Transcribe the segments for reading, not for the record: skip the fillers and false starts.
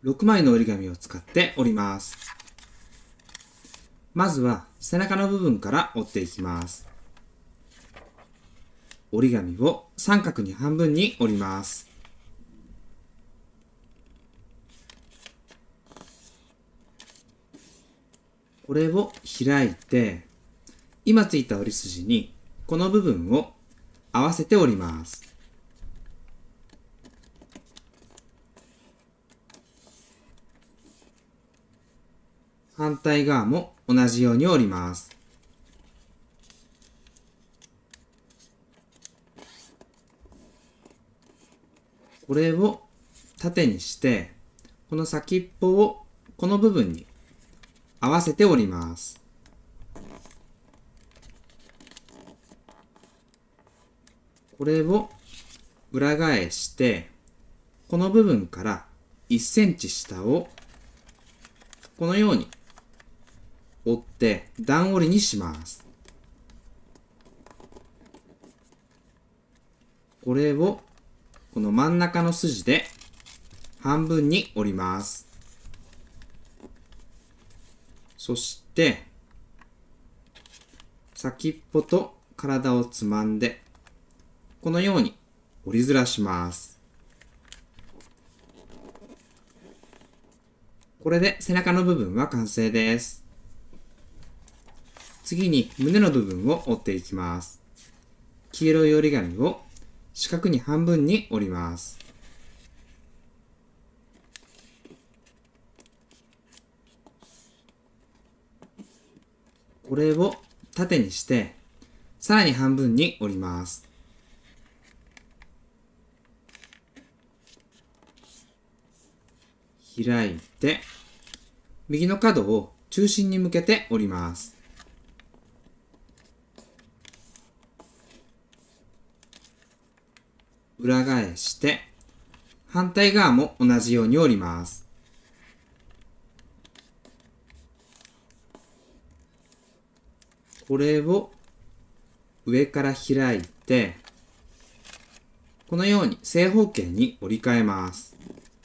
6枚の折り紙を使って折ります。まずは背中の部分から折っていきます。折り紙を三角に半分に折ります。これを開いて、今ついた折り筋にこの部分を合わせて折ります。反対側も同じように折ります。これを縦にして、この先っぽをこの部分に合わせて折ります。これを裏返して、この部分から1センチ下をこのように折って段折りにします。これをこの真ん中の筋で半分に折ります。そして先っぽと体をつまんでこのように折りずらします。これで背中の部分は完成です。次に胸の部分を折っていきます。黄色い折り紙を四角に半分に折ります。これを縦にしてさらに半分に折ります。開いて右の角を中心に向けて折ります。裏返して反対側も同じように折ります。これを上から開いてこのように正方形に折り替えます。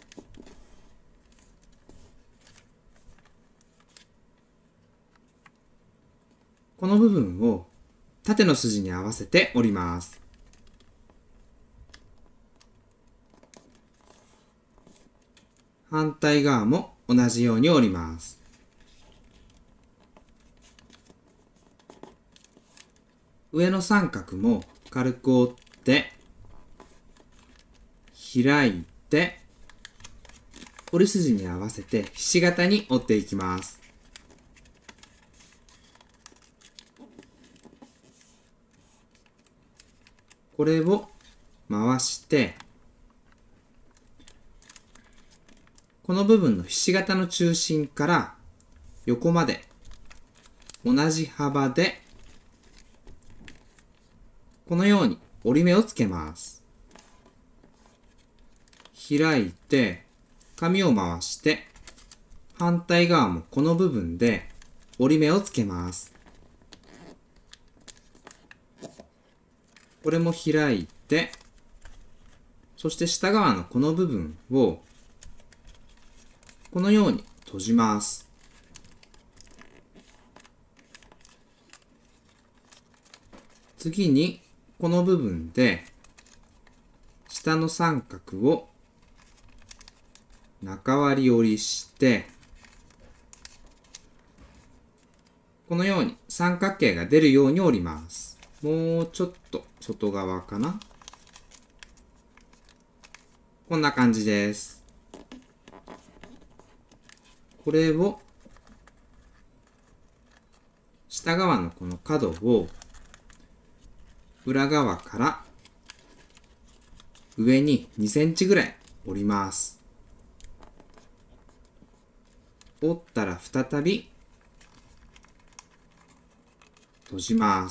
この部分を縦の筋に合わせて折ります。反対側も同じように折ります。上の三角も軽く折って開いて折り筋に合わせてひし形に折っていきます。これを回してこの部分のひし形の中心から横まで同じ幅でこのように折り目をつけます。開いて紙を回して反対側もこの部分で折り目をつけます。これも開いてそして下側のこの部分をこのように閉じます。次にこの部分で下の三角を中割り折りしてこのように三角形が出るように折ります。もうちょっと外側かな。こんな感じです。これを下側のこの角を裏側から上に2センチぐらい折ります。折ったら再び閉じます。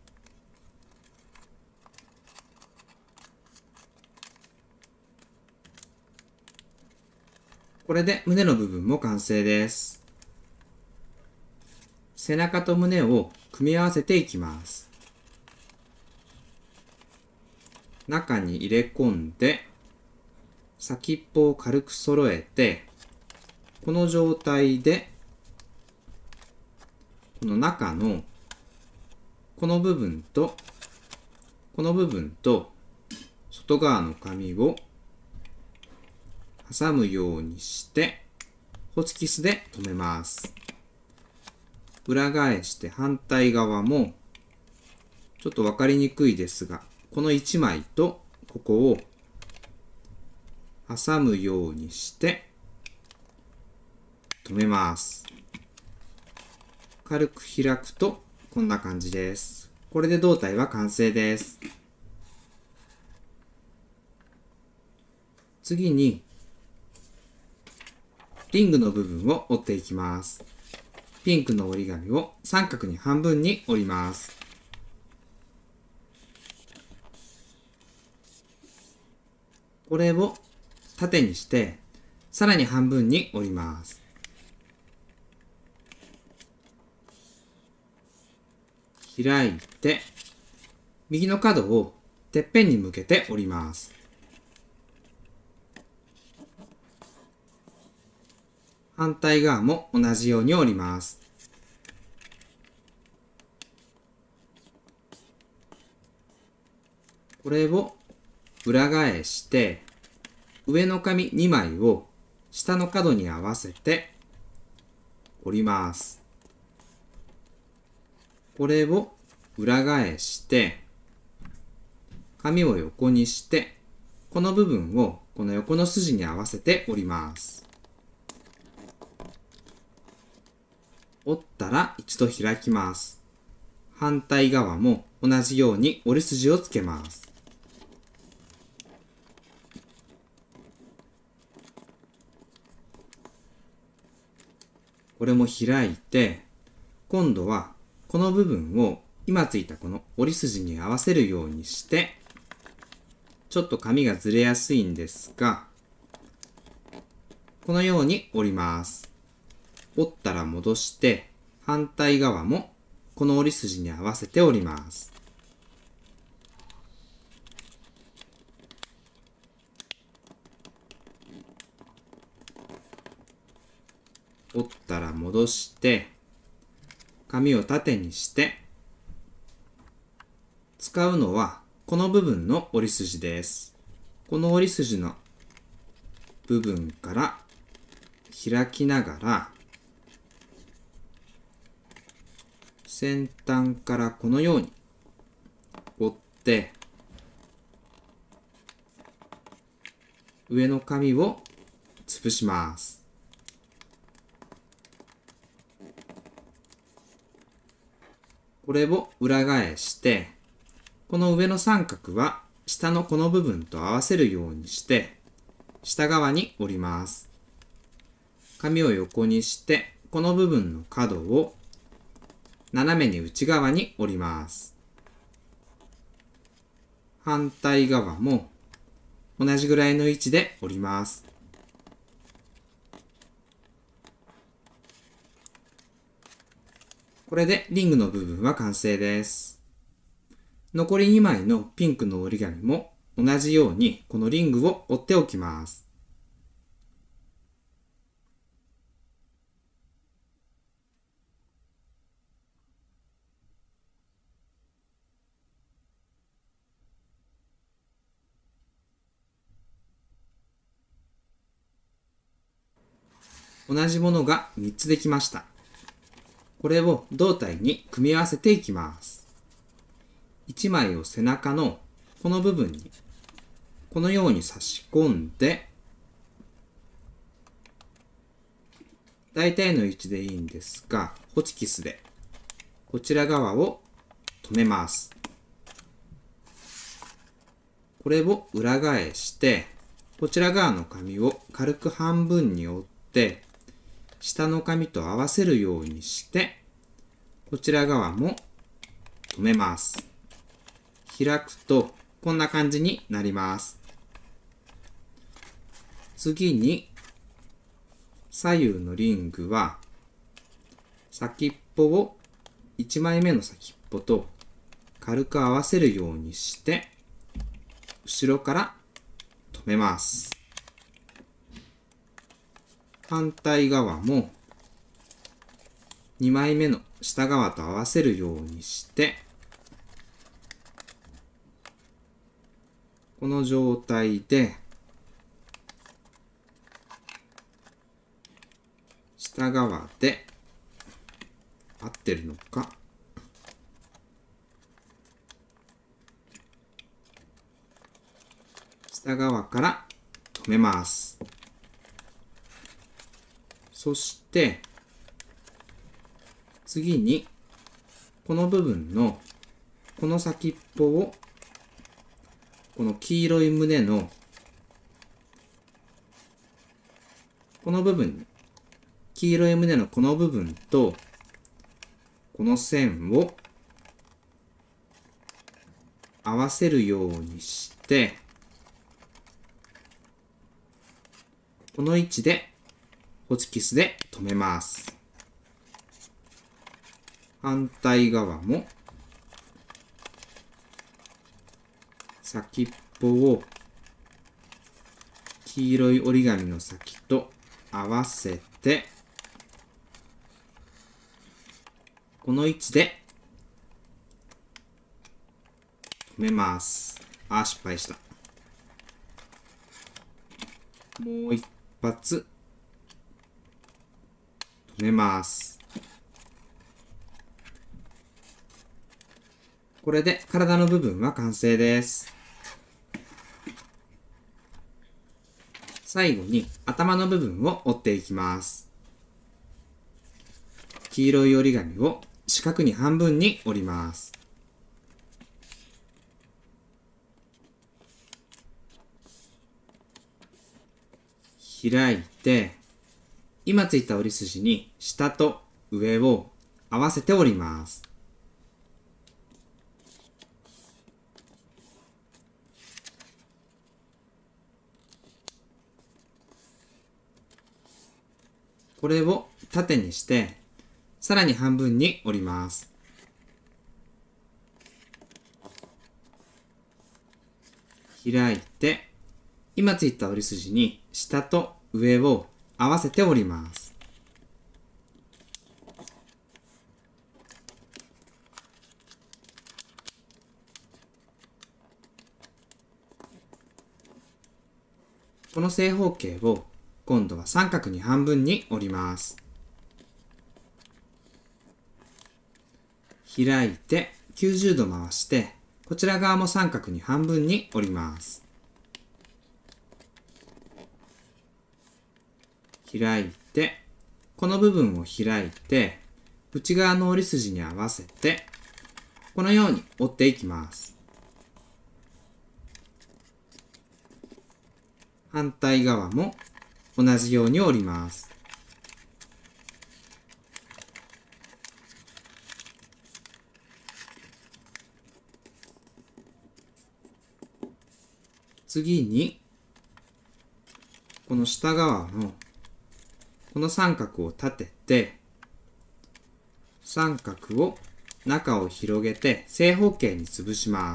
これで胸の部分も完成です。背中と胸を組み合わせていきます。中に入れ込んで先っぽを軽く揃えて、この状態で、この中のこの部分と、この部分と、外側の紙を挟むようにして、ホチキスで留めます。裏返して反対側も、ちょっとわかりにくいですが、この1枚とここを挟むようにして留めます。軽く開くとこんな感じです。これで胴体は完成です。次にリングの部分を折っていきます。ピンクの折り紙を三角に半分に折ります。これを縦にしてさらに半分に折ります。開いて右の角をてっぺんに向けて折ります。反対側も同じように折ります。これを裏返して上の紙2枚を下の角に合わせて折ります。これを裏返して紙を横にしてこの部分をこの横の筋に合わせて折ります。折ったら一度開きます。反対側も同じように折り筋をつけます。これも開いて、今度はこの部分を今ついたこの折り筋に合わせるようにして、ちょっと紙がずれやすいんですが、このように折ります。折ったら戻して、反対側もこの折り筋に合わせて折ります。折ったら戻して、紙を縦にして、使うのはこの部分の折り筋です。この折り筋の部分から開きながら、先端からこのように折って、上の紙を潰します。これを裏返して、この上の三角は下のこの部分と合わせるようにして、下側に折ります。紙を横にして、この部分の角を斜めに内側に折ります。反対側も同じぐらいの位置で折ります。これでリングの部分は完成です。残り2枚のピンクの折り紙も同じようにこのリングを折っておきます。同じものが3つできました。これを胴体に組み合わせていきます。1枚を背中のこの部分にこのように差し込んで、大体の位置でいいんですが、ホチキスでこちら側を留めます。これを裏返して、こちら側の紙を軽く半分に折って、下の紙と合わせるようにして、こちら側も留めます。開くとこんな感じになります。次に左右のリングは先っぽを1枚目の先っぽと軽く合わせるようにして後ろから留めます。 反対側も2枚目の下側と合わせるようにして、この状態で下側で合ってるのか、下側から留めます。そして次にこの部分のこの先っぽをこの黄色い胸のこの部分に、黄色い胸のこの部分とこの線を合わせるようにして、この位置でホチキスで留めます。反対側も先っぽを黄色い折り紙の先と合わせて、この位置で留めます。失敗した。もう一発留めます。これで体の部分は完成です。最後に頭の部分を折っていきます。黄色い折り紙を四角に半分に折ります。開いて、今ついた折り筋に下と上を合わせて折ります。これを縦にして、さらに半分に折ります。開いて、今ついた折り筋に下と上を合わせて折ります。この正方形を今度は三角に半分に折ります。開いて90度回して、こちら側も三角に半分に折ります。開いて、この部分を開いて、内側の折り筋に合わせて、このように折っていきます。反対側も同じように折ります。次に、この下側のこの三角を立てて、三角を中を広げて正方形に潰します。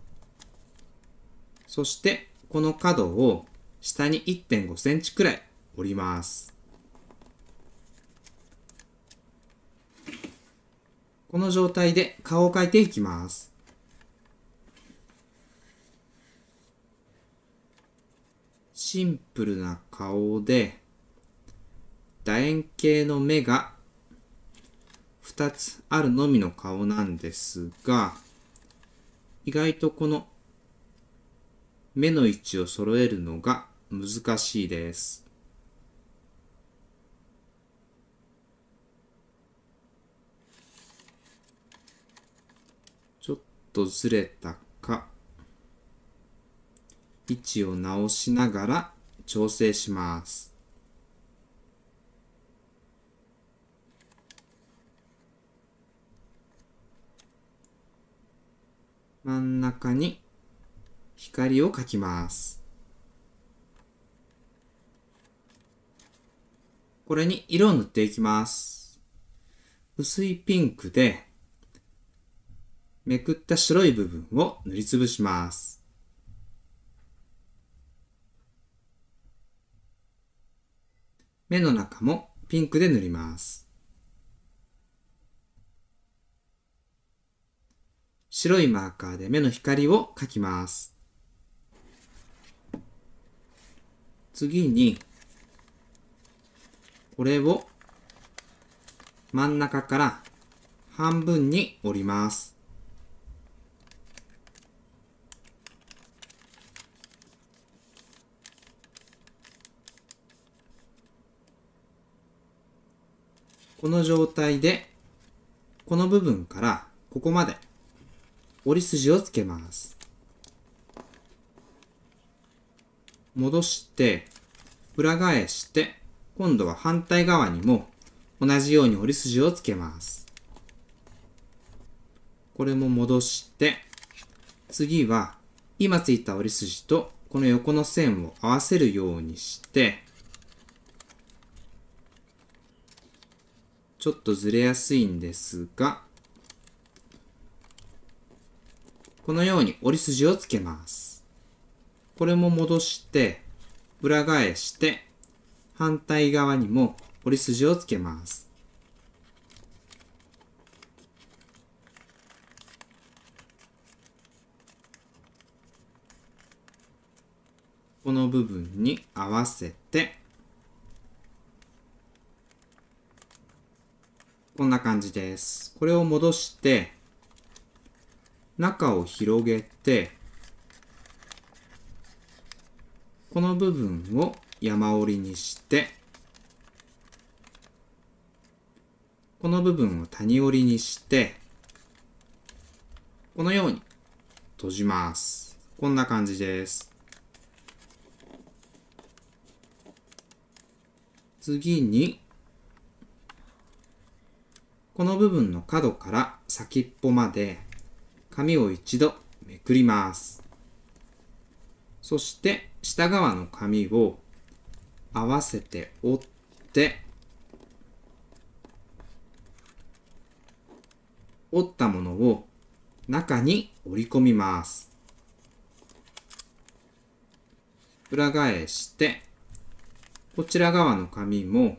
そしてこの角を下に 1.5 センチくらい折ります。この状態で顔を描いていきます。シンプルな顔で楕円形の目が2つあるのみの顔なんですが、意外とこの目の位置を揃えるのが難しいです。ちょっとずれたか、位置を直しながら調整します。真ん中に光を描きます。これに色を塗っていきます。薄いピンクでめくった白い部分を塗りつぶします。 目の中もピンクで塗ります。白いマーカーで目の光を描きます。次に、これを真ん中から半分に折ります。この状態で、この部分からここまで折り筋をつけます。戻して、裏返して、今度は反対側にも同じように折り筋をつけます。これも戻して、次は今ついた折り筋とこの横の線を合わせるようにして、ちょっとずれやすいんですが、このように折り筋をつけます。これも戻して、裏返して、反対側にも折り筋をつけます。この部分に合わせて、こんな感じです。これを戻して、中を広げて、この部分を山折りにして、この部分を谷折りにして、このように閉じます。こんな感じです。次に、この部分の角から先っぽまで紙を一度めくります。そして下側の紙を合わせて折って、折ったものを中に折り込みます。裏返して、こちら側の紙も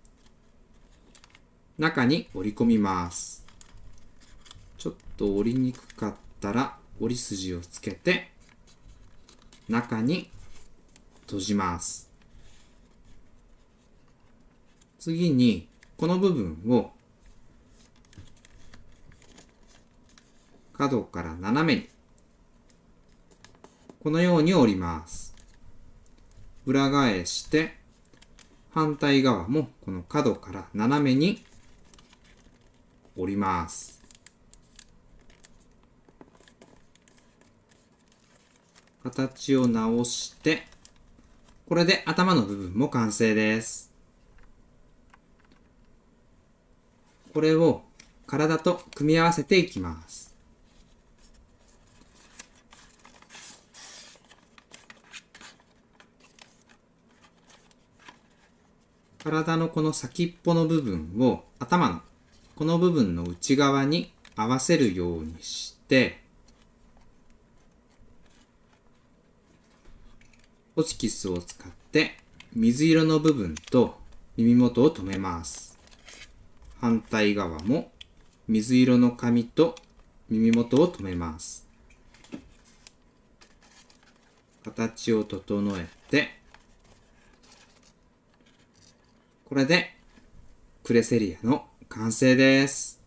中に折り込みます。ちょっと折りにくかったら折り筋をつけて中に閉じます。次にこの部分を角から斜めにこのように折ります。裏返して反対側もこの角から斜めに折ります。形を直して、これで頭の部分も完成です。これを体と組み合わせていきます。体のこの先っぽの部分を頭のこの部分の内側に合わせるようにして、ホチキスを使って水色の部分と耳元を留めます。反対側も水色の紙と耳元を留めます。形を整えて、これでクレセリアの完成です。